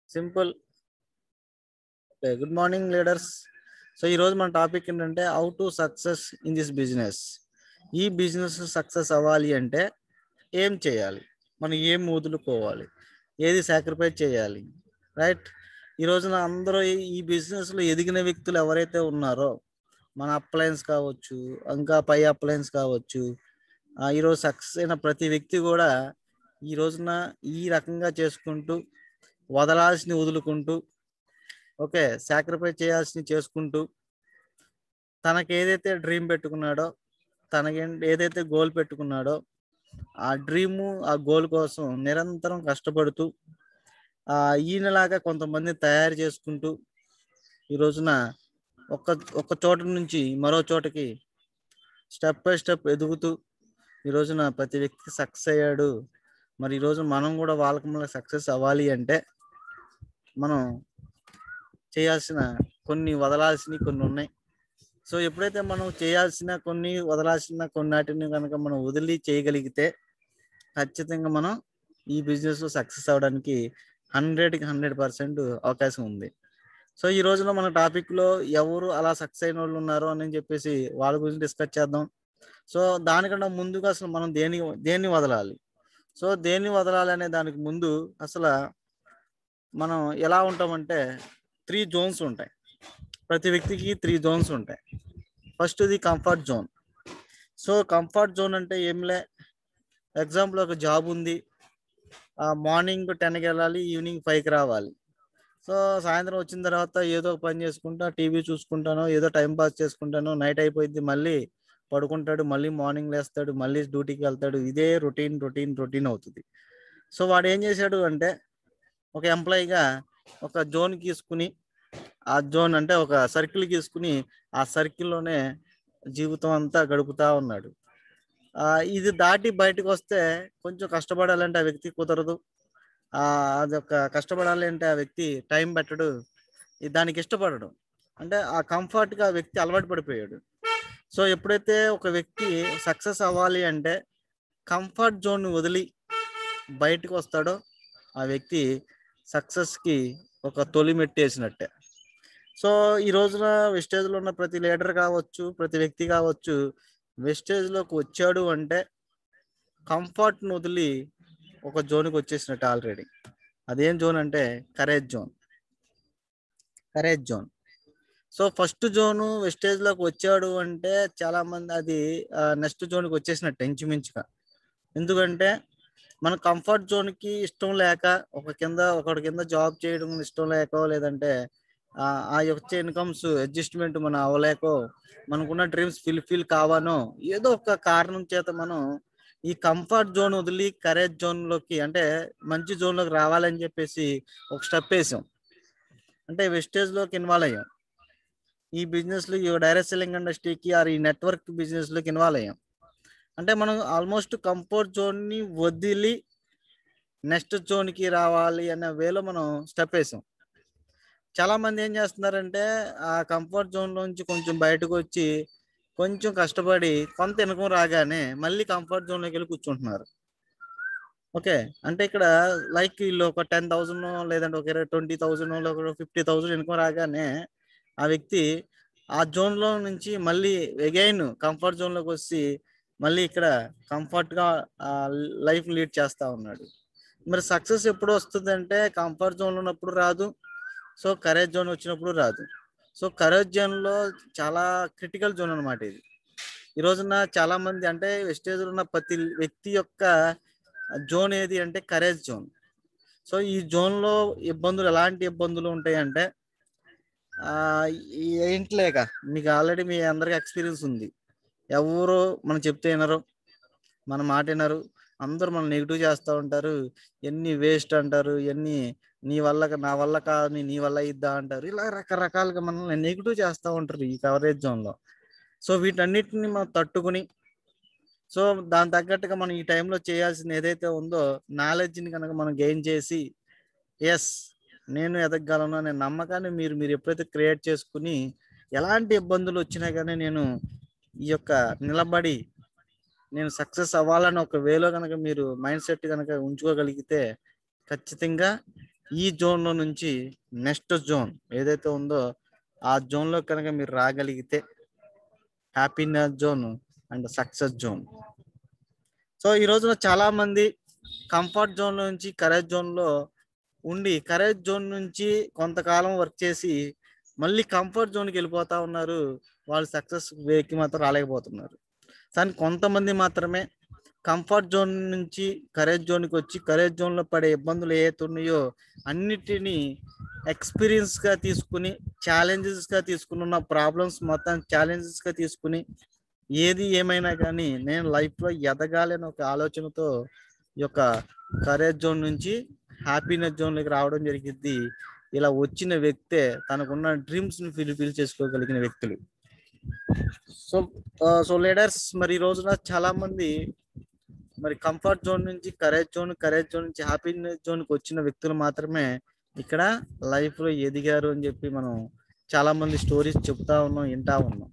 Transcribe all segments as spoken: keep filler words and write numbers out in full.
Simple. Good morning leaders. So ఈరోజు మన topic ఏంటంటే how to success in this business. ఈ బిజినెస్ సక్సెస్ అవ్వాలి అంటే ఏం చేయాలి, మనం ఏం వదులుకోవాలి, ఏది సాక్రిఫైస్ చేయాలి, రైట్? ఈ రోజున అందరూ ఈ బిజినెస్లో ఎదిగిన వ్యక్తులు ఎవరైతే ఉన్నారో, మన అప్లయన్స్ కావచ్చు, ఇంకా పై అప్లయన్స్ కావచ్చు, ఈరోజు సక్సెస్ అయిన ప్రతి వ్యక్తి కూడా ఈ రోజున ఈ రకంగా చేసుకుంటూ, వదలాల్సిన వదులుకుంటూ, ఓకే, సాక్రిఫైస్ చేయాల్సింది చేసుకుంటూ, తనకి ఏదైతే డ్రీమ్ పెట్టుకున్నాడో, తనకి ఏదైతే గోల్ పెట్టుకున్నాడో ఆ డ్రీము ఆ గోల్ కోసం నిరంతరం కష్టపడుతూ ఆ ఈయనలాగా కొంతమంది తయారు చేసుకుంటూ ఈ రోజున ఒక ఒక చోట నుంచి మరో చోటకి స్టెప్ బై స్టెప్ ఎదుగుతూ ఈ రోజున ప్రతి వ్యక్తి సక్సెస్ అయ్యాడు. మరి ఈరోజు మనం కూడా వాళ్ళకి మళ్ళీ సక్సెస్ అవ్వాలి అంటే మనం చేయాల్సిన కొన్ని వదలాల్సినవి కొన్ని ఉన్నాయి. సో ఎప్పుడైతే మనం చేయాల్సిన కొన్ని వదలాల్సిన కొన్నిటిని కనుక మనం వదిలి చేయగలిగితే ఖచ్చితంగా మనం ఈ బిజినెస్లో సక్సెస్ అవ్వడానికి హండ్రెడ్కి హండ్రెడ్ పర్సెంట్ అవకాశం ఉంది. సో ఈ రోజున మన టాపిక్లో ఎవరు అలా సక్సెస్ అయిన వాళ్ళు ఉన్నారు అని చెప్పేసి వాళ్ళ గురించి డిస్కస్ చేద్దాం. సో దానికన్నా ముందుగా అసలు మనం దేని దేన్ని వదలాలి, సో దేన్ని వదలాలి అనే దానికి ముందు అసలు మనం ఎలా ఉంటామంటే త్రీ జోన్స్ ఉంటాయి. ప్రతి వ్యక్తికి త్రీ జోన్స్ ఉంటాయి. ఫస్ట్ ఇది comfort zone. So comfort zone అంటే ఏంలే, ఎగ్జాంపుల్ ఒక జాబ్ ఉంది, మార్నింగ్ టెన్కి వెళ్ళాలి, ఈవినింగ్ ఫైవ్కి రావాలి. సో సాయంత్రం వచ్చిన తర్వాత ఏదో ఒక పని చేసుకుంటా, టీవీ చూసుకుంటానో ఏదో టైం పాస్ చేసుకుంటానో, నైట్ అయిపోయింది, మళ్ళీ పడుకుంటాడు, మళ్ళీ మార్నింగ్ లేస్తాడు, మళ్ళీ డ్యూటీకి వెళ్తాడు. ఇదే రొటీన్ రొటీన్ రొటీన్ అవుతుంది. సో వాడు ఏం చేశాడు అంటే ఒక ఎంప్లాయీగా ఒక జోన్ గీసుకుని, ఆ జోన్ అంటే ఒక సర్కిల్ గీసుకుని ఆ సర్కిల్లోనే జీవితం అంతా గడుపుతూ ఉన్నాడు. ఇది దాటి బయటకు వస్తే కొంచెం కష్టపడాలంటే ఆ వ్యక్తి కుదరదు. అదొక కష్టపడాలి అంటే ఆ వ్యక్తి టైం పెట్టడు, దానికి ఇష్టపడడు. అంటే ఆ కంఫర్ట్గా ఆ వ్యక్తి అలవాటు పడిపోయాడు. సో ఎప్పుడైతే ఒక వ్యక్తి సక్సెస్ అవ్వాలి అంటే కంఫర్ట్ జోన్ వదిలి బయటకు వస్తాడో ఆ వ్యక్తి సక్సెస్కి ఒక తొలి మెట్టేసినట్టే. సో ఈ రోజున వెస్టేజ్లో ఉన్న ప్రతి లీడర్ కావచ్చు, ప్రతి వ్యక్తి కావచ్చు, వెస్టేజ్లోకి వచ్చాడు అంటే కంఫర్ట్ను వదిలి ఒక జోన్కి వచ్చేసినట్టు ఆల్రెడీ. అదేం జోన్ అంటే courage zone. Courage zone. So first zone వెస్టేజ్లోకి వచ్చాడు అంటే చాలామంది అది నెక్స్ట్ జోన్కి వచ్చేసినట్టు ఇంచుమించుగా. ఎందుకంటే మన కంఫర్ట్ జోన్కి ఇష్టం లేక, ఒక కింద ఒకటి కింద జాబ్ చేయడం ఇష్టం లేకో, లేదంటే ఆ వచ్చే ఇన్కమ్స్ అడ్జస్ట్మెంట్ మనం అవ్వలేకో, మనకున్న డ్రీమ్స్ ఫిల్ఫిల్ కావానో, ఏదో ఒక కారణం చేత మనం ఈ కంఫర్ట్ జోన్ వదిలి కరేజ్ జోన్లోకి అంటే మంచి జోన్లోకి రావాలని చెప్పేసి ఒక స్టెప్ వేసాం. అంటే వెస్టేజ్లోకి ఇన్వాల్వ్ అయ్యాం. ఈ బిజినెస్లో ఈ డైరెక్ట్ సెల్లింగ్ ఇండస్ట్రీకి ఆర్ ఈ నెట్వర్క్ బిజినెస్లోకి ఇన్వాల్వ్ అయ్యాం. అంటే మనం ఆల్మోస్ట్ కంఫర్ట్ జోన్ని వదిలి నెక్స్ట్ జోన్కి రావాలి అనే వేలో మనం స్టెప్ వేసాం. చాలామంది ఏం చేస్తున్నారంటే ఆ కంఫర్ట్ జోన్లోంచి కొంచెం బయటకు వచ్చి కొంచెం కష్టపడి కొంత ఇన్కమ్ రాగానే మళ్ళీ కంఫర్ట్ జోన్లోకి వెళ్ళి కూర్చుంటున్నారు. ఓకే, అంటే ఇక్కడ లైక్ వీళ్ళు ఒక టెన్ థౌజండ్ లేదంటే ఒక ఇరవై ట్వంటీ థౌజండ్ ఒక ఫిఫ్టీ థౌజండ్ ఇన్కమ్ రాగానే ఆ వ్యక్తి ఆ జోన్లో నుంచి మళ్ళీ అగైన్ కంఫర్ట్ జోన్లోకి వచ్చి మళ్ళీ ఇక్కడ కంఫర్ట్గా లైఫ్ లీడ్ చేస్తూ ఉన్నాడు. మరి సక్సెస్ ఎప్పుడు వస్తుంది అంటే కంఫర్ట్ జోన్లో ఉన్నప్పుడు రాదు, సో కరేజ్ జోన్ వచ్చినప్పుడు రాదు. సో కరేజ్ జోన్లో చాలా క్రిటికల్ జోన్ అనమాట ఇది. ఈ రోజున చాలామంది అంటే వెస్టేజ్లో ఉన్న ప్రతి వ్యక్తి యొక్క జోన్ ఏది అంటే కరేజ్ జోన్. సో ఈ జోన్లో ఇబ్బందులు ఎలాంటి ఇబ్బందులు ఉంటాయంటే ఏంట్లేక మీకు ఆల్రెడీ మీ అందరికి ఎక్స్పీరియన్స్ ఉంది. ఎవరు మనం చెప్తే వినరు, మన మాట వినరు, అందరూ మనం నెగిటివ్ చేస్తూ ఉంటారు, ఎన్ని వేస్ట్ అంటారు, ఎన్ని నీ వల్ల నా వల్ల కాదు నీ వల్ల ఇద్దా అంటారు, ఇలా రకరకాలుగా మనల్ని నెగిటివ్ చేస్తూ ఉంటారు ఈ కవరేజ్ జోన్లో. సో వీటన్నిటిని మనం తట్టుకుని, సో దాని తగ్గట్టుగా మనం ఈ టైంలో చేయాల్సింది ఏదైతే ఉందో నాలెడ్జ్ని కనుక మనం గెయిన్ చేసి, ఎస్ నేను ఎదగలను అనే నమ్మకాన్ని మీరు మీరు ఎప్పుడైతే క్రియేట్ చేసుకుని ఎలాంటి ఇబ్బందులు వచ్చినా కానీ నేను ఈ యొక్క నిలబడి నేను సక్సెస్ అవ్వాలని ఒక వేలో కనుక మీరు మైండ్ సెట్ కనుక ఉంచుకోగలిగితే ఖచ్చితంగా ఈ జోన్లో నుంచి నెక్స్ట్ జోన్ ఏదైతే ఉందో ఆ జోన్లో కనుక మీరు రాగలిగితే happiness zone and success zone. So ఈ రోజున చాలా మంది కంఫర్ట్ జోన్ నుంచి కరేజ్ జోన్లో ఉండి కరేజ్ జోన్ నుంచి కొంతకాలం వర్క్ చేసి మళ్ళీ కంఫర్ట్ జోన్కి వెళ్ళిపోతా ఉన్నారు. వాళ్ళు సక్సెస్ వేకి మాత్రం రాలేకపోతున్నారు. కానీ కొంతమంది మాత్రమే కంఫర్ట్ జోన్ నుంచి కరేజ్ జోన్కి వచ్చి కరేజ్ జోన్లో పడే ఇబ్బందులు ఏవైతే ఉన్నాయో అన్నిటినీ ఎక్స్పీరియన్స్గా తీసుకుని ఛాలెంజెస్గా తీసుకుని ఉన్న ప్రాబ్లమ్స్ మొత్తం ఛాలెంజెస్గా తీసుకుని ఏది ఏమైనా కానీ నేను లైఫ్లో ఎదగాలి అని ఒక ఆలోచనతో ఈ యొక్క కరేజ్ జోన్ నుంచి హ్యాపీనెస్ జోన్లోకి రావడం జరిగింది. ఇలా వచ్చిన వ్యక్తే తనకున్న డ్రీమ్స్ని ఫుల్ఫిల్ చేసుకోగలిగిన వ్యక్తులు. సో సో లీడర్స్, మరి ఈ రోజున చాలా మంది మరి కంఫర్ట్ జోన్ నుంచి కరేజ్ జోన్, కరేజ్ జోన్ నుంచి హ్యాపీనెస్ జోన్కి వచ్చిన వ్యక్తులు మాత్రమే ఇక్కడ లైఫ్లో ఎదిగారు అని చెప్పి మనం చాలా మంది స్టోరీస్ చెప్తా ఉన్నాం, వింటా ఉన్నాం,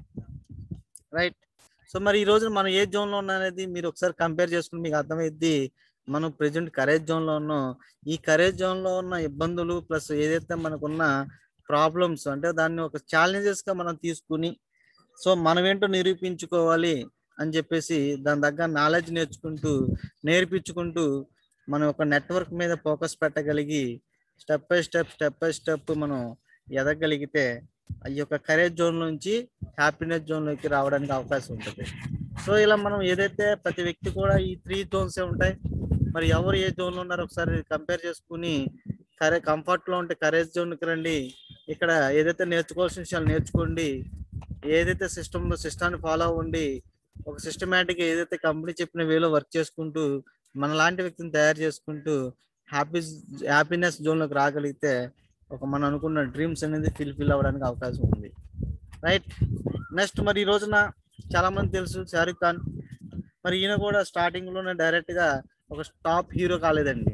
రైట్. సో మరి ఈ రోజున మనం ఏ జోన్లో ఉన్నా అనేది మీరు ఒకసారి కంపేర్ చేసుకుని మీకు అర్థమైద్ది. మనం ప్రెజెంట్ కరేజ్ జోన్లో ఉన్నాం. ఈ కరేజ్ జోన్లో ఉన్న ఇబ్బందులు ప్లస్ ఏదైతే మనకున్న ప్రాబ్లమ్స్ అంటే దాన్ని ఒక ఛాలెంజెస్గా మనం తీసుకుని సో మనం ఏంటో నిరూపించుకోవాలి అని చెప్పేసి దాని దగ్గర నాలెడ్జ్ నేర్చుకుంటూ నేర్పించుకుంటూ మనం ఒక నెట్వర్క్ మీద ఫోకస్ పెట్టగలిగి step by step step by step మనం ఎదగలిగితే ఈ యొక్క కరేజ్ జోన్ నుంచి హ్యాపీనెస్ జోన్లోకి రావడానికి అవకాశం ఉంటుంది. సో ఇలా మనం ఏదైతే ప్రతి వ్యక్తి కూడా ఈ త్రీ జోన్సే ఉంటాయి. మరి ఎవరు ఏ జోన్లో ఉన్నారో ఒకసారి కంపేర్ చేసుకుని కరే కంఫర్ట్లో ఉంటే కరేజ్ జోన్కి రండి. ఇక్కడ ఏదైతే నేర్చుకోవాల్సిన విషయాలు నేర్చుకోండి. ఏదైతే సిస్టమ్ ఉందో సిస్టాన్ని ఫాలో అవ్వండి. ఒక సిస్టమేటిక్ ఏదైతే కంపెనీ చెప్పిన వేలో వర్క్ చేసుకుంటూ మన లాంటి వ్యక్తిని తయారు చేసుకుంటూ హ్యాపీ హ్యాపీనెస్ జోన్లోకి రాగలిగితే ఒక మనం అనుకున్న డ్రీమ్స్ అనేది ఫుల్ఫిల్ అవ్వడానికి అవకాశం ఉంది, రైట్. నెక్స్ట్ మరి ఈ రోజున చాలా మంది తెలుసు షారుఖ్ ఖాన్. మరి ఈయన కూడా స్టార్టింగ్లోనే డైరెక్ట్గా ఒక టాప్ హీరో కాలేదండి.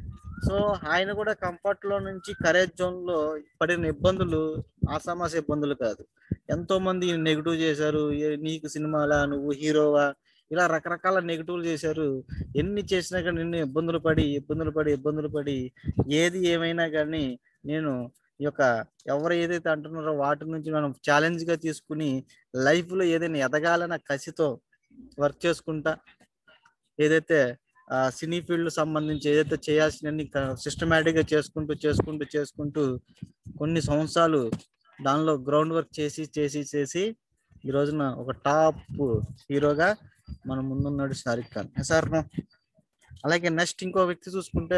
సో ఆయన కూడా కంఫర్ట్లో నుంచి కరేజ్ జోన్లో పడిన ఇబ్బందులు ఆసామాస ఇబ్బందులు కాదు. ఎంతో మంది నెగిటివ్ చేశారు. నీకు సినిమాలా, నువ్వు హీరోవా, ఇలా రకరకాల నెగిటివ్లు చేశారు. ఎన్ని చేసినా కానీ నిన్ను ఇబ్బందులు పడి ఇబ్బందులు పడి ఇబ్బందులు పడి ఏది ఏమైనా కానీ నేను ఈ యొక్క ఎవరు ఏదైతే అంటున్నారో వాటి నుంచి మనం ఛాలెంజ్గా తీసుకుని లైఫ్లో ఏదైనా ఎదగాలన్న కసితో వర్క్ చేసుకుంటా ఏదైతే సినీ ఫీల్డ్ సంబంధించి ఏదైతే చేయాల్సినన్ని సిస్టమేటిక్గా చేసుకుంటూ చేసుకుంటూ చేసుకుంటూ కొన్ని సంవత్సరాలు దానిలో గ్రౌండ్ వర్క్ చేసి చేసి చేసి ఈ రోజున ఒక టాప్ హీరోగా మన ముందున్నాడు షారుఖ్ ఖాన్ సార్. అలాగే నెక్స్ట్ ఇంకో వ్యక్తి చూసుకుంటే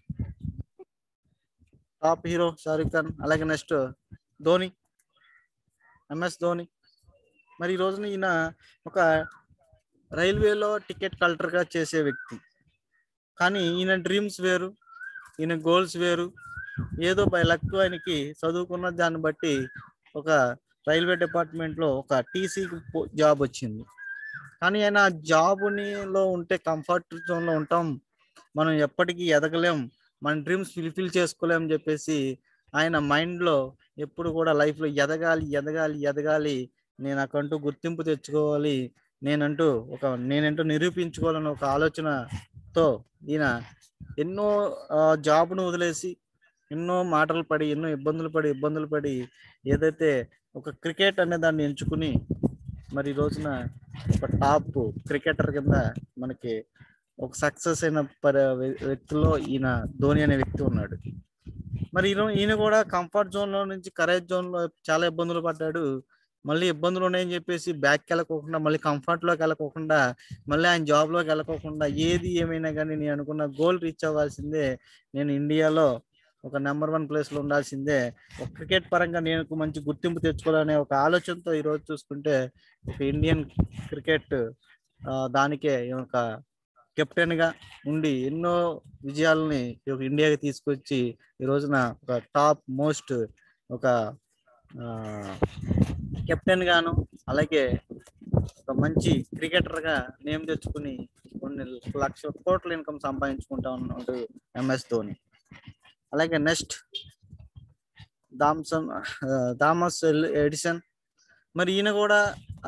టాప్ హీరో షారుఖ్ ఖాన్. అలాగే నెక్స్ట్ ధోని, ఎంఎస్ ధోని. మరి ఈ రోజున ఈయన ఒక రైల్వేలో టికెట్ కలెక్టర్గా చేసే వ్యక్తి. కానీ ఈయన డ్రీమ్స్ వేరు, ఈయన గోల్స్ వేరు. ఏదో బై లక్ ఆయనకి చదువుకున్న దాన్ని బట్టి ఒక రైల్వే డిపార్ట్మెంట్లో ఒక టీసీ జాబ్ వచ్చింది. కానీ ఆయన జాబ్నిలో ఉంటే కంఫర్ట్ జోన్లో ఉంటాం, మనం ఎప్పటికీ ఎదగలేం, మన డ్రీమ్స్ ఫుల్ఫిల్ చేసుకోలేం చెప్పేసి ఆయన మైండ్లో ఎప్పుడు కూడా లైఫ్లో ఎదగాలి ఎదగాలి ఎదగాలి, నేను నాకంటూ గుర్తింపు తెచ్చుకోవాలి, నేనంటూ ఒక నేనంటూ నిరూపించుకోవాలని ఒక ఆలోచనతో ఈయన ఎన్నో జాబ్ను వదిలేసి ఎన్నో మాటలు పడి ఎన్నో ఇబ్బందులు పడి ఇబ్బందులు పడి ఏదైతే ఒక క్రికెట్ అనే దాన్ని ఎంచుకుని మరి ఈ రోజున ఒక టాప్ క్రికెటర్ కింద మనకి ఒక సక్సెస్ అయిన పరి వ్యక్తుల్లో ఈయన ధోని అనే వ్యక్తి ఉన్నాడు. మరి ఈయన ఈయన కూడా కంఫర్ట్ జోన్లో నుంచి కరేజ్ జోన్లో చాలా ఇబ్బందులు పడ్డాడు. మళ్ళీ ఇబ్బందులు ఉన్నాయని చెప్పేసి బ్యాక్కి వెళ్ళకోకుండా మళ్ళీ కంఫర్ట్లోకి వెళ్ళకోకుండా మళ్ళీ ఆయన జాబ్లోకి వెళ్ళకోకుండా ఏది ఏమైనా కానీ నేను అనుకున్న గోల్ రీచ్ అవ్వాల్సిందే, నేను ఇండియాలో ఒక నెంబర్ వన్ ప్లేస్లో ఉండాల్సిందే, ఒక క్రికెట్ పరంగా నేను మంచి గుర్తింపు తెచ్చుకోవాలనే ఒక ఆలోచనతో ఈరోజు చూసుకుంటే ఒక ఇండియన్ క్రికెట్ దానికే ఒక కెప్టెన్గా ఉండి ఎన్నో విజయాలని ఇండియాకి తీసుకొచ్చి ఈ రోజున ఒక టాప్ మోస్ట్ ఒక కెప్టెన్ గాను అలాగే ఒక మంచి క్రికెటర్గా నేమ్ తెచ్చుకుని కొన్ని లక్షల కోట్ల ఇన్కమ్ సంపాదించుకుంటా ఉన్నాడు ఎంఎస్ ధోని. అలాగే నెక్స్ట్ థామ్సన్ థామస్ ఎడిసన్. మరి ఈయన కూడా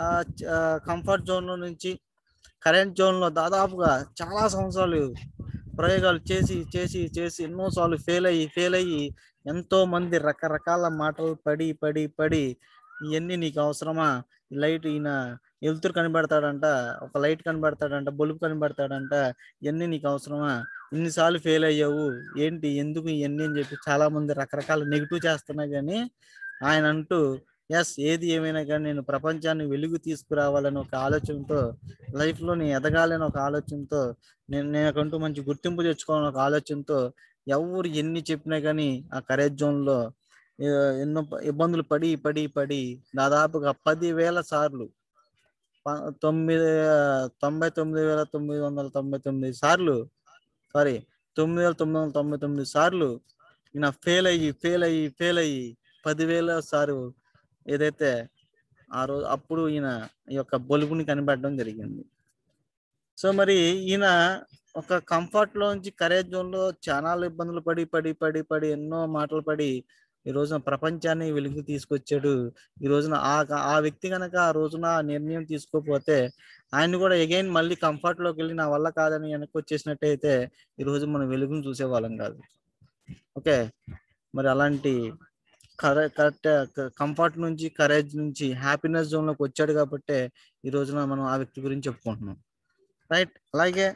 కంఫర్ట్ జోన్లో నుంచి కరెంట్ జోన్లో దాదాపుగా చాలా సంవత్సరాలు ప్రయోగాలు చేసి చేసి చేసి ఎన్నోసార్లు ఫెయిల్ అయ్యి ఫెయిల్ అయ్యి ఎంతో మంది రకరకాల మాటలు పడి పడి పడి ఇవన్నీ నీకు అవసరమా, లైట్ ఈయన వెలుతురు కనబడతాడంట, ఒక లైట్ కనబడతాడంట, బల్బు కనబడతాడంట, ఇవన్నీ నీకు అవసరమా, ఇన్నిసార్లు ఫెయిల్ అయ్యావు ఏంటి ఎందుకు ఇవన్నీ అని చెప్పి చాలా మంది రకరకాల నెగిటివ్ చేస్తున్నా కానీ ఆయన అంటూ ఎస్ ఏది ఏమైనా కానీ నేను ప్రపంచాన్ని వెలుగు తీసుకురావాలని ఒక ఆలోచనతో, లైఫ్లో నేను ఎదగాలని ఒక ఆలోచనతో, నేను నేనకంటూ మంచి గుర్తింపు తెచ్చుకోవాలని ఒక ఆలోచనతో ఎవరు ఎన్ని చెప్పినా కానీ ఆ కరేజ్ జోన్లో ఎన్నో ఇబ్బందులు పడి పడి పడి దాదాపుగా పదివేల సార్లు తొమ్మిది తొంభై తొమ్మిది వేల తొమ్మిది వందల తొంభై తొమ్మిది సార్లు సారీ తొమ్మిది వేల తొమ్మిది వందల తొంభై తొమ్మిది సార్లు ఈయన ఫెయిల్ అయ్యి ఫెయిల్ అయ్యి ఫెయిల్ అయ్యి పదివేల సారు ఏదైతే ఆ రోజు అప్పుడు ఈయన ఈ యొక్క బొలుపుని కనిపెట్టడం జరిగింది. సో మరి ఈయన ఒక కంఫర్ట్ లోంచి కరేజ్ జోన్ లో చాలా ఇబ్బందులు పడి పడి పడి పడి ఎన్నో మాటలు పడి ఈ రోజున ప్రపంచాన్ని వెలుగు తీసుకొచ్చాడు. ఈ రోజున ఆ ఆ వ్యక్తి కనుక ఆ రోజున నిర్ణయం తీసుకోకపోతే ఆయన కూడా అగైన్ మళ్ళీ కంఫర్ట్ లోకి వెళ్ళి నా వల్ల కాదని వెనక్కి వచ్చేసినట్టయితే ఈ రోజు మనం వెలుగును చూసేవాళ్ళం కాదు. ఓకే, మరి అలాంటి కరె కరెక్ట్ కంఫర్ట్ నుంచి కరేజ్ నుంచి హ్యాపీనెస్ జోన్ లోకి వచ్చాడు కాబట్టి ఈ రోజున మనం ఆ వ్యక్తి గురించి చెప్పుకుంటున్నాం, రైట్. అలాగే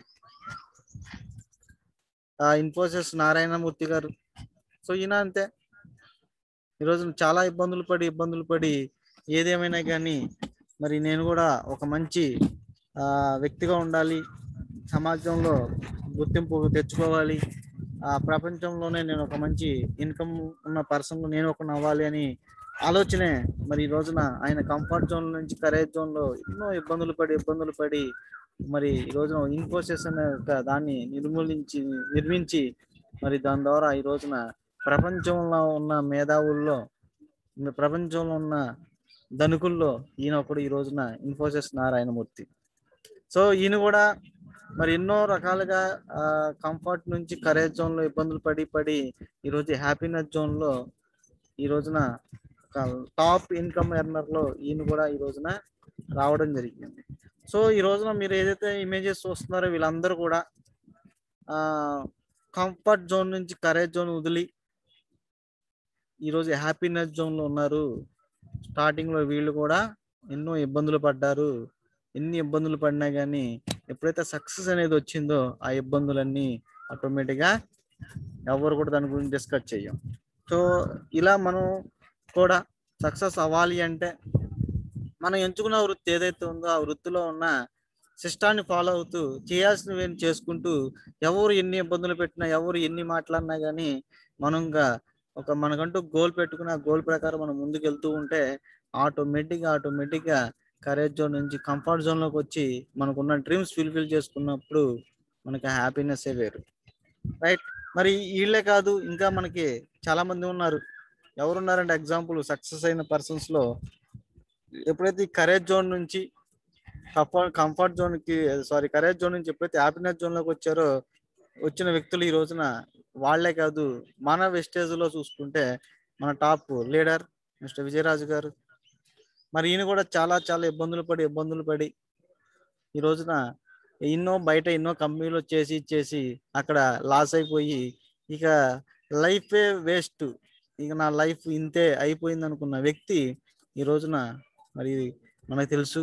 ఆ ఇన్ఫోసిస్ నారాయణమూర్తి గారు, సో ఈయన అంతే ఈరోజు చాలా ఇబ్బందులు పడి ఇబ్బందులు పడి ఏదేమైనా కానీ మరి నేను కూడా ఒక మంచి ఆ వ్యక్తిగా ఉండాలి, సమాజంలో గుర్తింపు తెచ్చుకోవాలి, ఆ ప్రపంచంలోనే నేను ఒక మంచి ఇన్కమ్ ఉన్న పర్సన్ నేను ఒక నవ్వాలి అని ఆలోచనే మరి ఈ రోజున ఆయన కంఫర్ట్ జోన్ నుంచి కరేజ్ జోన్ లో ఎన్నో ఇబ్బందులు పడి ఇబ్బందులు పడి మరి ఈ రోజున ఇన్ఫోసిస్ అనే దాన్ని నిర్మూలించి నిర్మించి మరి దాని ద్వారా ఈ రోజున ప్రపంచంలో ఉన్న మేధావుల్లో ప్రపంచంలో ఉన్న ధనికుల్లో ఈయన ఒకడు ఈ రోజున ఇన్ఫోసిస్ నారాయణమూర్తి. సో ఈయన కూడా మరి ఎన్నో రకాలుగా ఆ కంఫర్ట్ నుంచి కరేజ్ జోన్ లో ఇబ్బందులు పడి పడి ఈరోజు హ్యాపీనెస్ జోన్ లో ఈ రోజున టాప్ ఇన్కమ్ ఎర్నర్ లో ఈయన కూడా ఈ రోజున రావడం జరిగింది. సో ఈ రోజున మీరు ఏదైతే ఇమేజెస్ చూస్తున్నారో వీళ్ళందరూ కూడా ఆ కంఫర్ట్ జోన్ నుంచి కరేజ్ జోన్ వదిలి ఈరోజు హ్యాపీనెస్ జోన్ లో ఉన్నారు. స్టార్టింగ్ లో వీళ్ళు కూడా ఎన్నో ఇబ్బందులు పడ్డారు, ఎన్ని ఇబ్బందులు పడినా కానీ ఎప్పుడైతే సక్సెస్ అనేది వచ్చిందో ఆ ఇబ్బందులన్నీ ఆటోమేటిక్గా ఎవరు కూడా దాని గురించి డిస్కస్ చేయం. సో ఇలా మనం కూడా సక్సెస్ అవ్వాలి అంటే మనం ఎంచుకున్న వృత్తి ఏదైతే ఉందో ఆ వృత్తిలో ఉన్న సిస్టాన్ని ఫాలో అవుతూ చేయాల్సినవి చేసుకుంటూ ఎవరు ఎన్ని ఇబ్బందులు పెట్టినా ఎవరు ఎన్ని మాట్లాడినా కానీ మనంగా ఒక మనకంటూ గోల్ పెట్టుకుని ఆ గోల్ ప్రకారం మనం ముందుకు వెళ్తూ ఉంటే ఆటోమేటిక్గా ఆటోమేటిక్గా కరేజ్ జోన్ నుంచి కంఫర్ట్ జోన్లోకి వచ్చి మనకున్న డ్రీమ్స్ ఫుల్ఫిల్ చేసుకున్నప్పుడు మనకి హ్యాపీనెస్ ఏ వేరు, రైట్. మరి వీళ్ళే కాదు ఇంకా మనకి చాలా మంది ఉన్నారు. ఎవరున్నారంటే ఎగ్జాంపుల్ సక్సెస్ అయిన పర్సన్స్ లో ఎప్పుడైతే ఈ కరేజ్ జోన్ నుంచి కంఫర్ట్ కంఫర్ట్ జోన్కి సారీ కరేజ్ జోన్ నుంచి ఎప్పుడైతే హ్యాపీనెస్ జోన్లోకి వచ్చారో వచ్చిన వ్యక్తులు ఈ రోజున వాళ్లే కాదు మన వెస్టేజ్ లో చూసుకుంటే మన టాప్ లీడర్ మిస్టర్ విజయరాజు గారు, మరి ఈయన కూడా చాలా చాలా ఇబ్బందులు పడి ఇబ్బందులు పడి ఈ రోజున ఎన్నో బయట ఎన్నో కంపెనీలు చేసి చేసి అక్కడ లాస్ అయిపోయి ఇక లైఫే వేస్ట్, ఇక నా లైఫ్ ఇంతే అయిపోయింది అనుకున్న వ్యక్తి ఈ రోజున మరి మనకు తెలుసు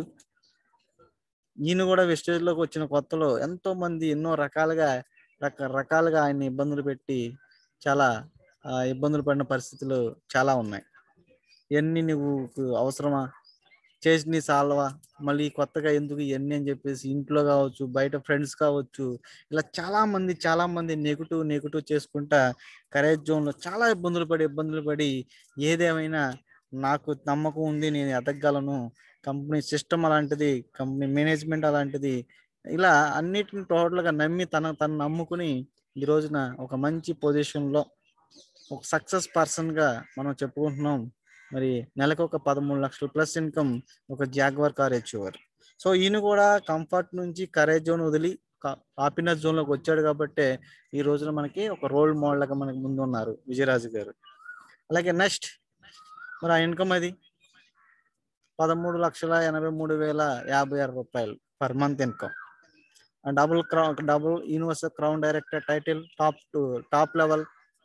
ఈయన కూడా వెస్టేజ్లోకి వచ్చిన కొత్తలో ఎంతో మంది ఎన్నో రకాలుగా రకరకాలుగా ఆయన ఇబ్బందులు పెట్టి చాలా ఇబ్బందులు పడిన పరిస్థితులు చాలా ఉన్నాయి. ఇవన్నీ నువ్వు అవసరమా, చేసి నీ సాల్వా, మళ్ళీ కొత్తగా ఎందుకు ఇవన్నీ అని చెప్పేసి ఇంట్లో కావచ్చు బయట ఫ్రెండ్స్ కావచ్చు ఇలా చాలా మంది చాలా మంది నెగిటివ్ నెగిటివ్ చేసుకుంటా కరేజ్ జోన్లో చాలా ఇబ్బందులు పడి ఇబ్బందులు పడి ఏదేమైనా నాకు నమ్మకం ఉంది నేను ఎదగలను, కంపెనీ సిస్టమ్ అలాంటిది, కంపెనీ మేనేజ్మెంట్ అలాంటిది, ఇలా అన్నిటిని టోటల్గా నమ్మి తన తను నమ్ముకుని ఈ రోజున ఒక మంచి పొజిషన్లో ఒక సక్సెస్ పర్సన్గా మనం చెప్పుకుంటున్నాం. మరి నెలకు ఒక పదమూడు లక్షల ప్లస్ ఇన్కమ్ ఒక జాగ్వార్ కార్ ఇచ్చేవారు. సో ఈయన కూడా కంఫర్ట్ నుంచి కరేజ్ జోన్ వదిలి హ్యాపీనెస్ జోన్లోకి వచ్చాడు కాబట్టి ఈ రోజున మనకి ఒక రోల్ మోడల్గా మనకి ముందు ఉన్నారు విజయరాజు గారు. అలాగే నెక్స్ట్ మరి ఆ ఇన్కమ్ అది పదమూడు లక్షల ఎనభై మూడు వేల యాభై ఆరు రూపాయలు per month income. Double crown double universal crown director title, top to top level.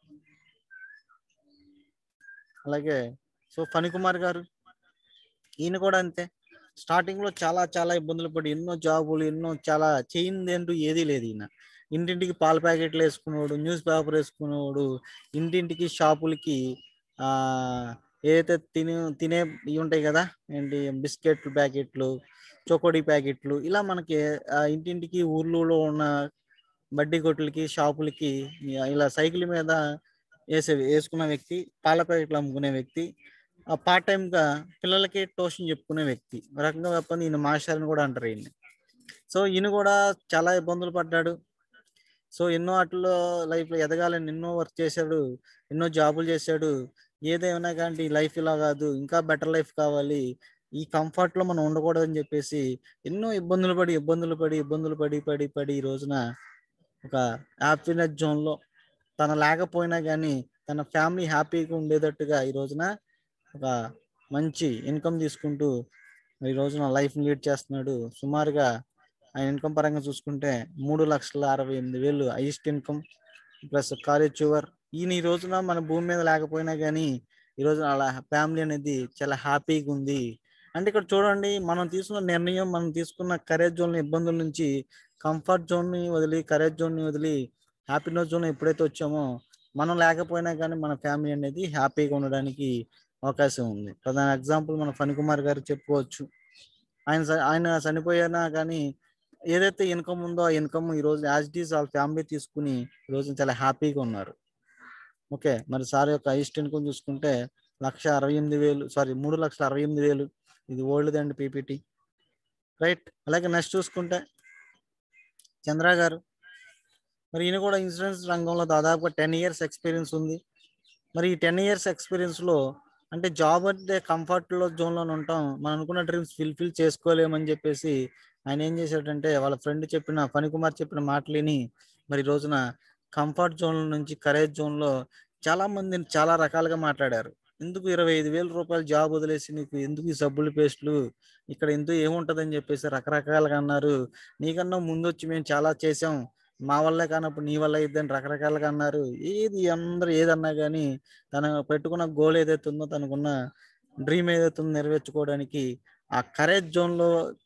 అలాగే సో ఫణికుమార్ గారు, ఈయన కూడా అంతే. స్టార్టింగ్ లో చాలా చాలా ఇబ్బందులు పడి ఎన్నో జాబులు ఎన్నో చాలా చేయింది అంటూ ఏదీ లేదు. ఈయన ఇంటింటికి పాల ప్యాకెట్లు వేసుకునేవాడు, న్యూస్ పేపర్ వేసుకునేవాడు, ఇంటింటికి షాపులకి ఆ ఏదైతే తినే తినే ఇవి ఉంటాయి కదా, ఏంటి బిస్కెట్లు ప్యాకెట్లు, చోకోడీ ప్యాకెట్లు, ఇలా మనకి ఆ ఇంటింటికి ఊర్లలో ఉన్న బడ్డీ కొట్లకి షాపులకి ఇలా సైకిల్ మీద వేసే వేసుకున్న వ్యక్తి, పాల ప్యాకెట్లు అమ్ముకునే వ్యక్తి, ఆ పార్ట్ టైం గా పిల్లలకి ట్యూషన్ చెప్పుకునే వ్యక్తి. ఒక రకంగా చెప్పండి ఈయన మాస్టర్ అని కూడా అంటారు ఈయన. సో ఈయన కూడా చాలా ఇబ్బందులు పడ్డాడు. సో ఎన్నో వాటిలో లైఫ్ లో ఎదగాలని ఎన్నో వర్క్ చేశాడు, ఎన్నో జాబులు చేశాడు. ఏదేమైనా కానీ లైఫ్ ఇలా కాదు, ఇంకా బెటర్ లైఫ్ కావాలి, ఈ కంఫర్ట్ లో మనం ఉండకూడదని చెప్పేసి ఎన్నో ఇబ్బందులు పడి ఇబ్బందులు పడి ఇబ్బందులు పడి పడి పడి ఈ రోజున ఒక హ్యాపీనెస్ జోన్ లో తన లేకపోయినా కానీ తన ఫ్యామిలీ హ్యాపీగా ఉండేటట్టుగా ఈ రోజున ఒక మంచి ఇన్కమ్ తీసుకుంటూ ఈ రోజున లైఫ్ లీడ్ చేస్తున్నాడు. సుమారుగా ఆయన ఇన్కమ్ పరంగా చూసుకుంటే మూడు లక్షల అరవై ఎనిమిది వేలు హైయెస్ట్ ఇన్కమ్ ప్లస్ కాలేజ్ చివర్. ఈయన ఈ రోజున మన భూమి మీద లేకపోయినా కానీ ఈ రోజున అలా ఫ్యామిలీ అనేది చాలా హ్యాపీగా ఉంది. అంటే ఇక్కడ చూడండి, మనం తీసుకున్న నిర్ణయం, మనం తీసుకున్న కరేజ్ జోన్ ఇబ్బందుల నుంచి కంఫర్ట్ జోన్ ని వదిలి కరేజ్ జోన్ ని వదిలి హ్యాపీనెస్ జోన్ ఎప్పుడైతే వచ్చామో మనం లేకపోయినా కానీ మన ఫ్యామిలీ అనేది హ్యాపీగా ఉండడానికి అవకాశం ఉంది. ప్రధాన ఎగ్జాంపుల్ మన ఫణికుమార్ గారు చెప్పుకోవచ్చు. ఆయన చ- ఆయన చనిపోయినా కానీ ఏదైతే ఇన్కమ్ ఉందో ఆ ఇన్కమ్ ఈ రోజు యాజ్ ఇట్ ఈస్ వాళ్ళ ఫ్యామిలీ తీసుకుని ఈ రోజు చాలా హ్యాపీగా ఉన్నారు. ఓకే, మరి సార్ యొక్క హైయెస్ట్ ఇన్కమ్ చూసుకుంటే లక్ష అరవై ఎనిమిది వేలు సారీ మూడు లక్షల అరవై ఎనిమిది వేలు ఇది ఓల్డ్ అండి పీపీటీ, రైట్. అలాగే నెక్స్ట్ చూసుకుంటే చంద్ర గారు, మరి ఈయన కూడా ఇన్సూరెన్స్ రంగంలో దాదాపుగా టెన్ ఇయర్స్ ఎక్స్పీరియన్స్ ఉంది. మరి ఈ టెన్ ఇయర్స్ ఎక్స్పీరియన్స్లో అంటే జాబ్ అంటే కంఫర్ట్లో జోన్లో ఉంటాం, మనం అనుకున్న డ్రీమ్స్ ఫిల్ఫిల్ చేసుకోలేమని చెప్పేసి ఆయన ఏం చేశాడంటే వాళ్ళ ఫ్రెండ్ చెప్పిన ఫణికుమార్ చెప్పిన మాటలిని మరి ఈ రోజున కంఫర్ట్ జోన్ నుంచి కరేజ్ జోన్లో చాలా మందిని చాలా రకాలుగా మాట్లాడారు. ఎందుకు ఇరవై ఐదు వేల రూపాయలు జాబ్ వదిలేసి నీకు ఎందుకు ఈ సబ్బులు పేస్టులు, ఇక్కడ ఎందుకు ఏముంటుందని చెప్పేసి రకరకాలుగా అన్నారు. నీకన్నా ముందు వచ్చి మేము చాలా చేసాం, మా వల్లే కానప్పుడు నీ వల్ల అయిద్దని రకరకాలుగా అన్నారు. ఏది అందరూ ఏదన్నా కానీ తన పెట్టుకున్న గోల్ ఏదైతే ఉందో, తనకున్న డ్రీమ్ ఏదైతే ఉందో నెరవేర్చుకోవడానికి ఆ కరేజ్ జోన్లో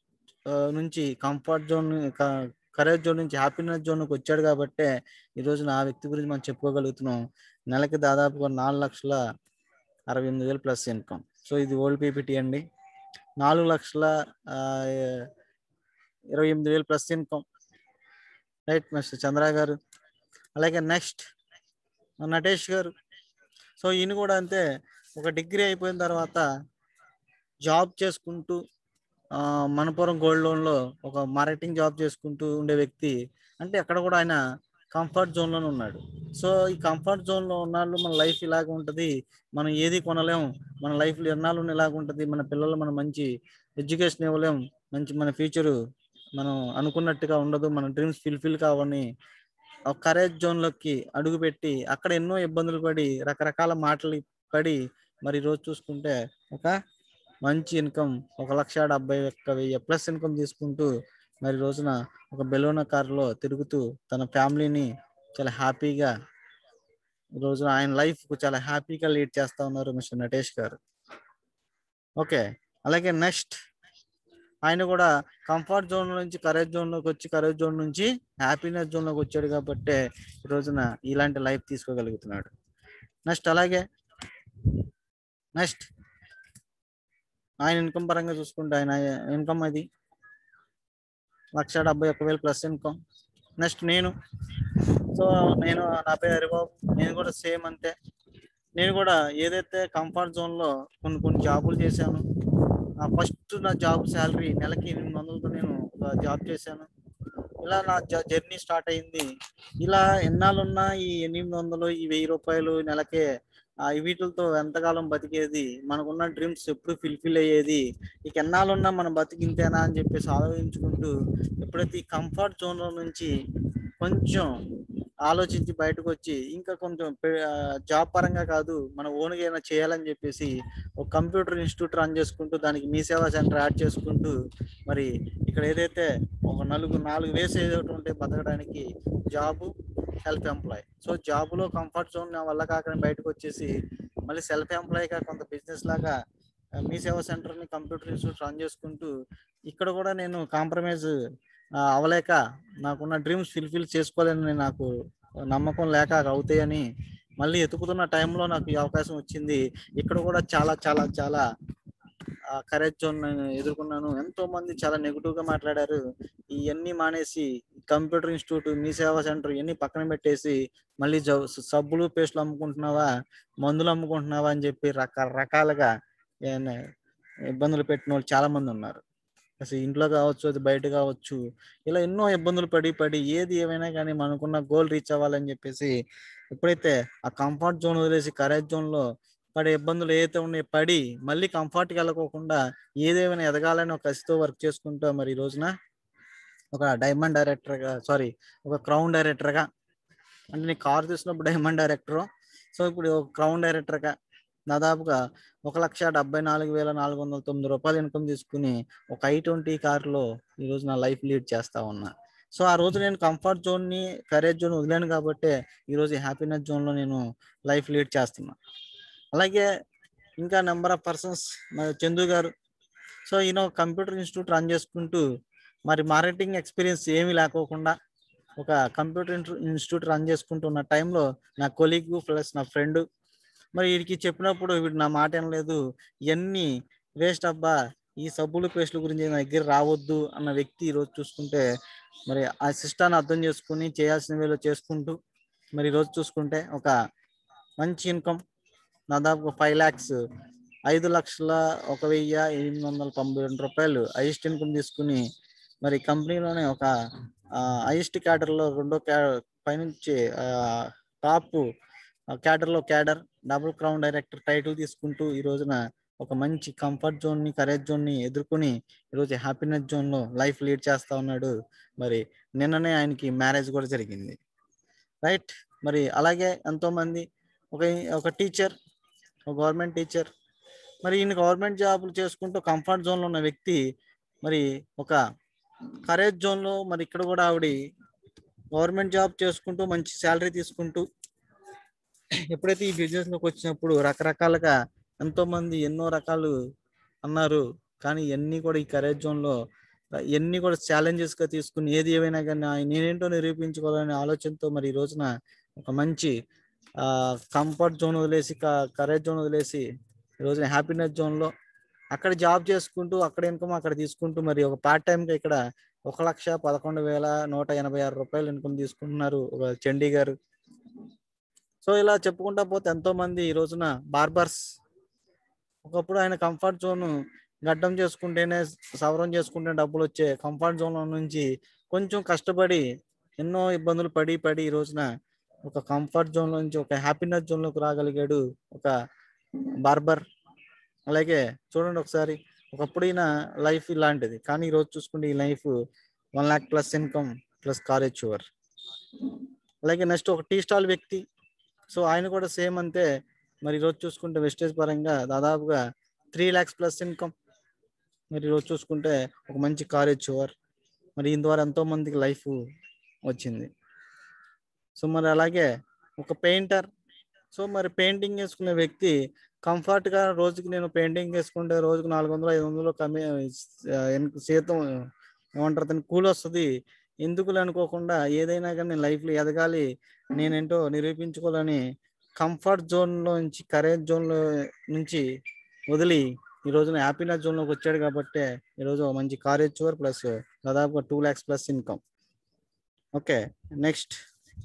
నుంచి కంఫర్ట్ జోన్ కరేజ్ జోన్ నుంచి హ్యాపీనెస్ జోన్కి వచ్చాడు కాబట్టే ఈ రోజున ఆ వ్యక్తి గురించి మనం చెప్పుకోగలుగుతున్నాం. నెలకి దాదాపుగా నాలుగు లక్షల అరవై ఎనిమిది వేలు ప్లస్ ఇన్కమ్. సో ఇది ఓల్డ్ పీపీటీ అండి. నాలుగు లక్షల ఆ, ఇరవై ఎనిమిది వేలు plus income, right mister Chandra garu. అలాగే నెక్స్ట్ నటేష్ గారు. సో ఈయన కూడా అంతే, ఒక డిగ్రీ అయిపోయిన తర్వాత జాబ్ చేసుకుంటూ ఆ, మనపురం గోల్డ్ లోన్లో ఒక మార్కెటింగ్ జాబ్ చేసుకుంటూ ఉండే వ్యక్తి. అంటే అక్కడ కూడా ఆయన కంఫర్ట్ జోన్లోనే ఉన్నాడు. సో ఈ కంఫర్ట్ జోన్లో ఉన్నాళ్ళు మన లైఫ్ ఇలాగ ఉంటుంది, మనం ఏది కొనలేం, మన లైఫ్లో ఎన్నాళ్ళు ఇలాగ ఉంటుంది, మన పిల్లలు మనం మంచి ఎడ్యుకేషన్ ఇవ్వలేం, మంచి మన ఫ్యూచరు మనం అనుకున్నట్టుగా ఉండదు, మన డ్రీమ్స్ ఫిల్ఫిల్ కావని ఒక కరేజ్ జోన్లోకి అడుగుపెట్టి అక్కడ ఎన్నో ఇబ్బందులు పడి రకరకాల మాటలు పడి మరి రోజు చూసుకుంటే ఒక మంచి ఇన్కమ్ ఒక లక్ష డెబ్బై ఒక్క వెయ్యి ప్లస్ ఇన్కమ్ తీసుకుంటూ మరి రోజున ఒక బెలోనా కారులో తిరుగుతూ తన ఫ్యామిలీని చాలా హ్యాపీగా ఈ రోజున ఆయన లైఫ్ చాలా హ్యాపీగా లీడ్ చేస్తా ఉన్నారు మిస్టర్ నటేష్ గారు. ఓకే, అలాగే నెక్స్ట్ ఆయన కూడా కంఫర్ట్ జోన్ నుంచి కరేజ్ జోన్లోకి వచ్చి కరేజ్ జోన్ నుంచి హ్యాపీనెస్ జోన్లోకి వచ్చాడు కాబట్టి ఈ రోజున ఇలాంటి లైఫ్ తీసుకోగలుగుతున్నాడు. నెక్స్ట్ అలాగే నెక్స్ట్ ఆయన ఇన్కమ్ పరంగా చూసుకుంటే ఆయన ఇన్కమ్ అది లక్ష డెబ్బై ఒక్క వేలు ప్లస్ ఇన్కమ్. నెక్స్ట్ నేను, సో నేను నా పేరు హరిబాబు, నేను కూడా సేమ్ అంతే. నేను కూడా ఏదైతే కంఫర్ట్ జోన్లో కొన్ని కొన్ని జాబులు చేశాను. ఫస్ట్ నా జాబ్ శాలరీ నెలకి ఎనిమిది వందలతో నేను ఒక జాబ్ చేశాను. ఇలా నా జర్నీ స్టార్ట్ అయింది. ఇలా ఎన్నాళ్ళున్నా ఈ ఎనిమిది వందలు ఈ వెయ్యి రూపాయలు నెలకే ఆ వీటితో ఎంతకాలం బతికేది, మనకున్న డ్రీమ్స్ ఎప్పుడు ఫిల్ఫిల్ అయ్యేది, ఇక ఎన్నాళ్ళున్నా మనం బతికింతేనా అని చెప్పేసి ఆలోచించుకుంటూ ఎప్పుడైతే ఈ కంఫర్ట్ జోన్లో నుంచి కొంచెం ఆలోచించి బయటకు వచ్చి ఇంకా కొంచెం జాబ్ పరంగా కాదు మన ఓన్గా ఏమైనా చేయాలని చెప్పేసి ఒక కంప్యూటర్ ఇన్స్టిట్యూట్ రన్ చేసుకుంటూ దానికి మీ సేవా సెంటర్ యాడ్ చేసుకుంటూ మరి ఇక్కడ ఏదైతే ఒక నలుగురు నాలుగు వేసి ఏదైతే ఉంటే బతకడానికి జాబు సెల్ఫ్ ఎంప్లాయ్. సో జాబ్లో కంఫర్ట్ జోన్ నా వల్ల కాకుండా బయటకు వచ్చేసి మళ్ళీ సెల్ఫ్ ఎంప్లాయ్గా కొంత బిజినెస్ లాగా మీ సేవా సెంటర్ని కంప్యూటర్ ఇన్స్టిట్యూట్ రన్ చేసుకుంటూ ఇక్కడ కూడా నేను కాంప్రమైజ్ అవ్వలేక నాకున్న డ్రీమ్స్ ఫుల్ఫిల్ చేసుకోలేని నాకు నమ్మకం లేక అవుతాయని మళ్ళీ ఎతుకుతున్న టైంలో నాకు ఈ అవకాశం వచ్చింది. ఇక్కడ కూడా చాలా చాలా చాలా కరేజ్ జోన్ నేను ఎదుర్కొన్నాను. ఎంతో మంది చాలా నెగిటివ్గా మాట్లాడారు. ఇవన్నీ మానేసి కంప్యూటర్ ఇన్స్టిట్యూట్ మీ సేవా సెంటర్ ఇవన్నీ పక్కన పెట్టేసి మళ్ళీ సబ్బులు పేస్టులు అమ్ముకుంటున్నావా, మందులు అమ్ముకుంటున్నావా అని చెప్పి రకరకాలుగా ఇబ్బందులు పెట్టిన వాళ్ళు చాలా మంది ఉన్నారు. అసలు ఇంట్లో కావచ్చు, అది బయట కావచ్చు, ఇలా ఎన్నో ఇబ్బందులు పడి పడి ఏది ఏమైనా కానీ మనకున్న గోల్ రీచ్ అవ్వాలని చెప్పేసి ఎప్పుడైతే ఆ కంఫర్ట్ జోన్ వదిలేసి కరేజ్ జోన్లో పడే ఇబ్బందులు ఏదైతే ఉన్నాయో పడి మళ్ళీ కంఫర్ట్కి వెళ్ళకోకుండా ఏదేమైనా ఎదగాలని ఒక కసితో వర్క్ చేసుకుంటూ మరి ఈ రోజున ఒక డైమండ్ డైరెక్టర్గా సారీ ఒక క్రౌన్ డైరెక్టర్గా, అంటే నీ కారు చూసినప్పుడు డైమండ్ డైరెక్టరు, సో ఇప్పుడు ఒక క్రౌన్ డైరెక్టర్గా దాదాపుగా ఒక లక్ష డెబ్బై నాలుగు వేల నాలుగు వందల తొమ్మిది రూపాయలు ఇన్కమ్ తీసుకుని ఒక ఐ ట్వంటీ కార్లో ఈరోజు నా లైఫ్ లీడ్ చేస్తా ఉన్నా. సో ఆ రోజు నేను కంఫర్ట్ జోన్ని కరేజ్ జోన్ వదిలాను కాబట్టి ఈరోజు హ్యాపీనెస్ జోన్లో నేను లైఫ్ లీడ్ చేస్తున్నా. అలాగే ఇంకా నెంబర్ ఆఫ్ పర్సన్స్ చందు గారు, సో ఈయన కంప్యూటర్ ఇన్స్టిట్యూట్ రన్ చేసుకుంటూ మరి మార్కెటింగ్ ఎక్స్పీరియన్స్ ఏమీ లేకోకుండా ఒక కంప్యూటర్ ఇన్స్టిట్యూట్ రన్ చేసుకుంటున్న టైంలో నా కొలీగ్ ప్లస్ నా ఫ్రెండ్ మరి వీడికి చెప్పినప్పుడు వీడు నా మాట వినలేదు, ఇవన్నీ వేస్ట్ అబ్బా, ఈ సబ్బులు పేస్టుల గురించి నా దగ్గర రావద్దు అన్న వ్యక్తి ఈరోజు చూసుకుంటే మరి ఆ సిస్టాన్ని అర్థం చేసుకుని చేయాల్సిన వేలో చేసుకుంటూ మరి ఈరోజు చూసుకుంటే ఒక మంచి ఇన్కమ్ దాదాపు ఫైవ్ ల్యాక్స్ ఐదు లక్షల ఒక వెయ్యి ఎనిమిది వందల తొంభై రెండు రూపాయలు హైయెస్ట్ ఇన్కమ్ తీసుకుని మరి కంపెనీలోనే ఒక హైయెస్ట్ క్యాడర్లో రెండో క్యా పైనుంచి టాప్ క్యాడర్లో cadre double crown director title తీసుకుంటూ ఈ రోజున ఒక మంచి కంఫర్ట్ జోన్ని కరేజ్ జోన్ని ఎదుర్కొని ఈరోజు హ్యాపీనెస్ జోన్లో లైఫ్ లీడ్ చేస్తూ ఉన్నాడు. మరి నిన్ననే ఆయనకి మ్యారేజ్ కూడా జరిగింది, రైట్. మరి అలాగే ఎంతోమంది ఒక ఒక టీచర్, ఒక గవర్నమెంట్ టీచర్, మరి ఈయన గవర్నమెంట్ జాబులు చేసుకుంటూ కంఫర్ట్ జోన్లో ఉన్న వ్యక్తి మరి ఒక కరేజ్ జోన్లో మరి ఇక్కడ కూడా ఆవిడ గవర్నమెంట్ జాబ్ చేసుకుంటూ మంచి శాలరీ తీసుకుంటూ ఎప్పుడైతే ఈ బిజినెస్లోకి వచ్చినప్పుడు రకరకాలుగా ఎంతోమంది ఎన్నో రకాలు అన్నారు, కానీ ఇవన్నీ కూడా ఈ కరేజ్ జోన్లో ఇవన్నీ కూడా ఛాలెంజెస్గా తీసుకుని ఏది ఏమైనా కానీ నేనేంటో నిరూపించుకోవాలనే ఆలోచనతో మరి ఈ రోజున ఒక మంచి కంఫర్ట్ జోన్ వదిలేసి కరేజ్ జోన్ వదిలేసి ఈ రోజున హ్యాపీనెస్ జోన్లో అక్కడ జాబ్ చేసుకుంటూ అక్కడ ఇన్కమ్ అక్కడ తీసుకుంటూ మరి ఒక పార్ట్ టైంగా ఇక్కడ ఒక లక్ష పదకొండు వేల నూట ఎనభై ఆరు రూపాయలు ఇన్కమ్ తీసుకుంటున్నారు ఒక చండీ గారు. సో ఇలా చెప్పుకుంటా పోతే ఎంతోమంది ఈ రోజున బార్బర్స్, ఒకప్పుడు ఆయన కంఫర్ట్ జోన్ గడ్డం చేసుకుంటేనే సవరం చేసుకుంటే డబ్బులు వచ్చే కంఫర్ట్ జోన్లో నుంచి కొంచెం కష్టపడి ఎన్నో ఇబ్బందులు పడి పడి ఈ రోజున ఒక కంఫర్ట్ జోన్లో నుంచి ఒక హ్యాపీనెస్ జోన్లోకి రాగలిగాడు ఒక బార్బర్. అలాగే చూడండి ఒకసారి, ఒకప్పుడు ఈయన లైఫ్ ఇలాంటిది, కానీ ఈరోజు చూసుకుంటే ఈ life one lakh plus income plus car achiever. అలాగే నెక్స్ట్ ఒక టీ స్టాల్ వ్యక్తి, సో ఆయన కూడా సేమ్ అంతే. మరి ఈరోజు చూసుకుంటే వెస్టేజ్ పరంగా దాదాపుగా త్రీ ల్యాక్స్ ప్లస్ ఇన్కమ్, మరి ఈరోజు చూసుకుంటే ఒక మంచి కార్ అచీవర్. మరి దీని ద్వారా ఎంతో మందికి లైఫ్ వచ్చింది. సో మరి అలాగే ఒక పెయింటర్, సో మరి పెయింటింగ్ వేసుకునే వ్యక్తి కంఫర్ట్గా రోజుకి నేను పెయింటింగ్ వేసుకుంటే రోజుకు నాలుగు వందలు ఐదు వందలు కమి శాతం ఏమంటారు దాన్ని కూలి వస్తుంది, ఎందుకులే అనుకోకుండా ఏదైనా కానీ నేను లైఫ్లో ఎదగాలి, నేనేంటో నిరూపించుకోవాలని కంఫర్ట్ జోన్లో నుంచి కరేజ్ జోన్లో నుంచి వదిలి ఈ రోజున హ్యాపీనెస్ జోన్లోకి వచ్చాడు కాబట్టి ఈరోజు మంచి కార్ అచీవర్ ప్లస్ దాదాపుగా two lakhs plus income. Okay, next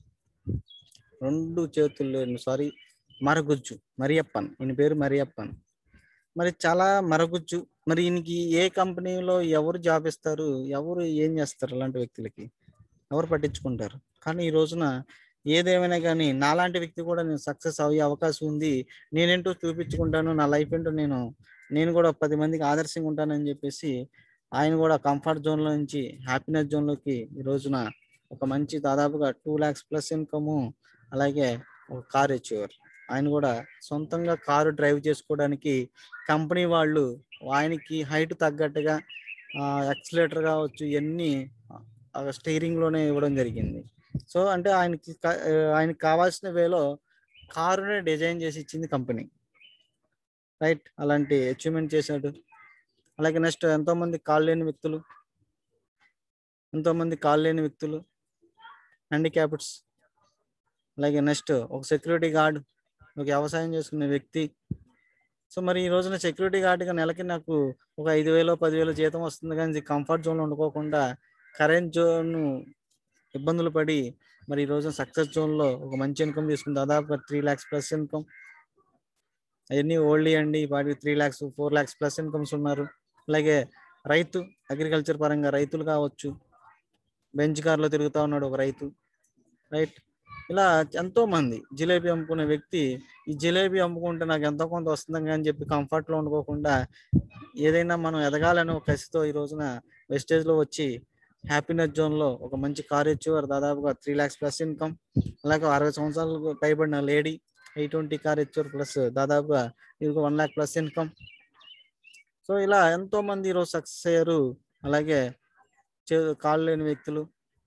రెండు చేతుల్లో సారీ మరగుజ్జు మరియప్పన్, ఈయన పేరు మరియప్పన్. మరి చాలా మరగుజ్జు, మరి ఈయనకి ఏ కంపెనీలో ఎవరు జాబ్ ఇస్తారు, ఎవరు ఏం చేస్తారు, అలాంటి వ్యక్తులకి ఎవరు పట్టించుకుంటారు. కానీ ఈ రోజున ఏదేమైనా కానీ నాలాంటి వ్యక్తి కూడా నేను సక్సెస్ అయ్యే అవకాశం ఉంది, నేనేంటో చూపించుకుంటాను, నా లైఫ్ ఏంటో నేను నేను కూడా పది మందికి ఆదర్శంగా ఉంటానని చెప్పేసి ఆయన కూడా కంఫర్ట్ జోన్లో నుంచి హ్యాపీనెస్ జోన్లోకి ఈ రోజున ఒక మంచి దాదాపుగా టూ ల్యాక్స్ ప్లస్ ఇన్కము, అలాగే ఒక కార్ అచీవర్. ఆయన కూడా సొంతంగా కారు డ్రైవ్ చేసుకోవడానికి కంపెనీ వాళ్ళు ఆయనకి హైట్ తగ్గట్టుగా ఎక్సలేటర్ కావచ్చు ఇవన్నీ స్టీరింగ్లోనే ఇవ్వడం జరిగింది. సో అంటే ఆయనకి ఆయనకి కావాల్సిన వేలో కారునే డిజైన్ చేసి ఇచ్చింది కంపెనీ, రైట్. అలాంటి అచీవ్మెంట్ చేశాడు. అలాగే నెక్స్ట్ ఎంతోమంది కాళ్ళు లేని వ్యక్తులు ఎంతోమంది కాళ్ళు లేని వ్యక్తులు హ్యాండిక్యాప్డ్స్. అలాగే నెక్స్ట్ ఒక సెక్యూరిటీ గార్డ్, ఒక వ్యవసాయం చేసుకునే వ్యక్తి. సో మరి ఈ రోజున సెక్యూరిటీ గార్డ్గా నెలకి నాకు ఒక ఐదు వేలు పదివేలు జీతం వస్తుంది, కానీ కంఫర్ట్ జోన్లో వండుకోకుండా కరెంట్ జోన్ ఇబ్బందులు పడి మరి ఈ రోజున సక్సెస్ జోన్లో ఒక మంచి ఇన్కమ్ తీసుకుని దాదాపుగా త్రీ ల్యాక్స్ ప్లస్ ఇన్కమ్. అవన్నీ ఓల్డీ అండి, వాటికి three lakhs four lakhs plus incomes ఉన్నారు. అలాగే రైతు, అగ్రికల్చర్ పరంగా రైతులు కావచ్చు, బెంచ్ కార్లో తిరుగుతూ ఉన్నాడు ఒక రైతు, రైట్. ఇలా ఎంతో మంది జిలేబీ అమ్ముకునే వ్యక్తి ఈ జిలేబీ అమ్ముకుంటే నాకు ఎంతో కొంత వస్తుంది అని చెప్పి కంఫర్ట్లో ఉండుకోకుండా ఏదైనా మనం ఎదగాలని ఒక కసితో ఈ రోజున వెస్టేజ్లో వచ్చి హ్యాపీనెస్ జోన్లో ఒక మంచి కార్ ఇచ్చేవారు, దాదాపుగా త్రీ ల్యాక్స్ ప్లస్ ఇన్కమ్. అలాగే అరవై సంవత్సరాలకు పైబడిన లేడీ ఐ ట్వంటీ కార్ ఇచ్చేవారు, ప్లస్ దాదాపుగా ఇది one lakh plus income. So ఇలా ఎంతో మంది ఈరోజు సక్సెస్ అయ్యారు. అలాగే కాళ్ళు లేని వ్యక్తులు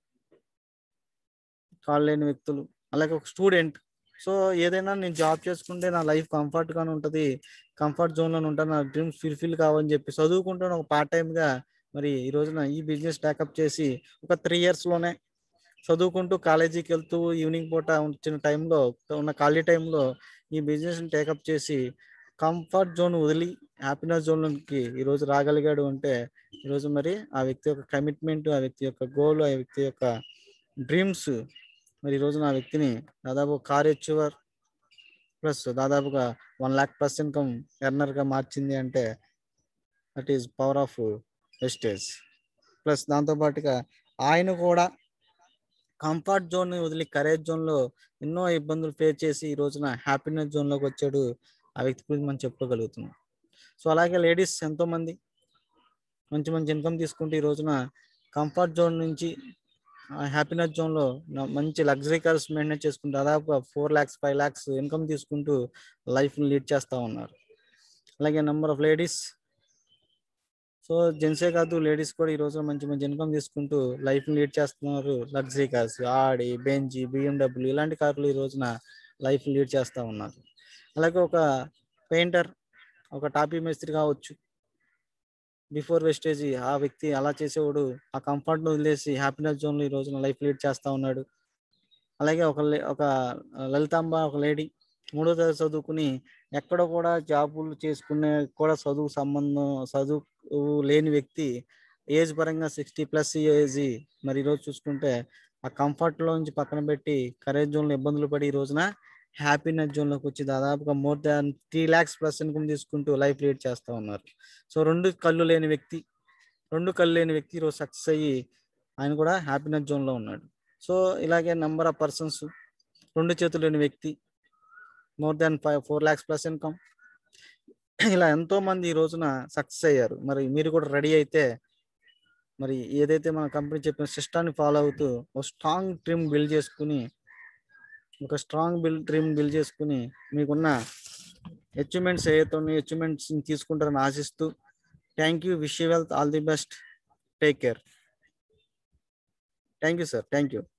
కాళ్ళు లేని వ్యక్తులు అలాగే ఒక స్టూడెంట్. సో ఏదైనా నేను జాబ్ చేసుకుంటే నా లైఫ్ కంఫర్ట్గానే ఉంటుంది, కంఫర్ట్ జోన్లోనే ఉంటాను, నా డ్రీమ్స్ ఫుల్ఫిల్ కావాలని చెప్పి చదువుకుంటాను ఒక పార్ట్ టైమ్గా. మరి ఈ రోజున ఈ బిజినెస్ ప్యాకప్ చేసి ఒక త్రీ ఇయర్స్లోనే చదువుకుంటూ కాలేజీకి వెళ్తూ ఈవినింగ్ పూట వచ్చిన టైంలో ఉన్న ఖాళీ టైంలో ఈ బిజినెస్ని టేకప్ చేసి కంఫర్ట్ జోన్ వదిలి హ్యాపీనెస్ జోన్లోకి ఈరోజు రాగలిగాడు అంటే ఈరోజు మరి ఆ వ్యక్తి యొక్క కమిట్మెంట్, ఆ వ్యక్తి యొక్క గోల్, ఆ వ్యక్తి యొక్క డ్రీమ్స్ మరి ఈరోజు నా వ్యక్తిని దాదాపు కార్ అచీవర్ ప్లస్ దాదాపుగా వన్ ల్యాక్ ప్లస్ ఇన్కమ్ ఎర్నర్గా మార్చింది అంటే that is power of wastage. Plus దాంతోపాటుగా ఆయన కూడా కంఫర్ట్ జోన్ని వదిలి కరేజ్ జోన్లో ఎన్నో ఇబ్బందులు ఫేస్ చేసి ఈ రోజున హ్యాపీనెస్ జోన్లోకి వచ్చాడు. ఆ వ్యక్తి గురించి మనం చెప్పుకోగలుగుతున్నాం. సో అలాగే లేడీస్ ఎంతోమంది మంచి మంచి ఇన్కమ్ తీసుకుంటూ ఈ రోజున కంఫర్ట్ జోన్ నుంచి హ్యాపీనెస్ జోన్లో మంచి లగ్జరీ కార్స్ మెయింటైన్ చేసుకుంటూ దాదాపుగా four lakhs five lakhs income తీసుకుంటూ లైఫ్ని లీడ్ చేస్తూ ఉన్నారు. అలాగే నెంబర్ ఆఫ్ లేడీస్, సో జెంట్సే కాదు లేడీస్ కూడా ఈ రోజున మంచి మంచి ఇన్కమ్ తీసుకుంటూ లైఫ్ని లీడ్ చేస్తున్నారు. Luxury cars Audi, Benz, BMW ఇలాంటి కార్లు ఈ రోజున లైఫ్ని లీడ్ చేస్తూ ఉన్నారు. అలాగే ఒక పెయింటర్, ఒక టాపీ మేస్త్రి కావచ్చు, బిఫోర్ వెస్టేజ్ ఆ వ్యక్తి అలా చేసేవాడు ఆ కంఫర్ట్ను వదిలేసి హ్యాపీనెస్ జోన్లో ఈ రోజున లైఫ్ లీడ్ చేస్తూ ఉన్నాడు. అలాగే ఒక ఒక లలితాంబ, ఒక లేడీ మూడో తరగతి చదువుకుని ఎక్కడ కూడా జాబులు చేసుకునే కూడా చదువు సంబంధం చదువు లేని వ్యక్తి ఏజ్ పరంగా సిక్స్టీ ప్లస్ ఏజ్ మరి ఈరోజు చూసుకుంటే ఆ కంఫర్ట్లో నుంచి పక్కన పెట్టి కరేజ్ జోన్లో ఇబ్బందులు పడి ఈ రోజున హ్యాపీనెస్ జోన్లోకి వచ్చి దాదాపుగా more than three lakhs plus income తీసుకుంటూ లైఫ్ లీడ్ చేస్తూ ఉన్నారు. సో రెండు కళ్ళు లేని వ్యక్తి రెండు కళ్ళు లేని వ్యక్తి ఈరోజు సక్సెస్ అయ్యి ఆయన కూడా హ్యాపీనెస్ జోన్లో ఉన్నాడు. సో ఇలాగే నెంబర్ ఆఫ్ పర్సన్స్, రెండు చేతులు లేని వ్యక్తి more than five four lakhs plus income, ఇలా ఎంతోమంది ఈ రోజున సక్సెస్ అయ్యారు. మరి మీరు కూడా రెడీ అయితే మరి ఏదైతే మన కంపెనీ చెప్పిన సిస్టాన్ని ఫాలో అవుతూ ఒక స్ట్రాంగ్ డ్రీమ్ బిల్డ్ చేసుకుని ఒక స్ట్రాంగ్ బిల్డ్ డ్రీమ్ బిల్డ్ చేసుకుని మీకున్న అచీవ్మెంట్స్ ఏవైతే ఉన్నాయో అచీవ్మెంట్స్ తీసుకుంటారని ఆశిస్తూ thank you, wish you wealth, all the best, take care. Thank you sir, thank you.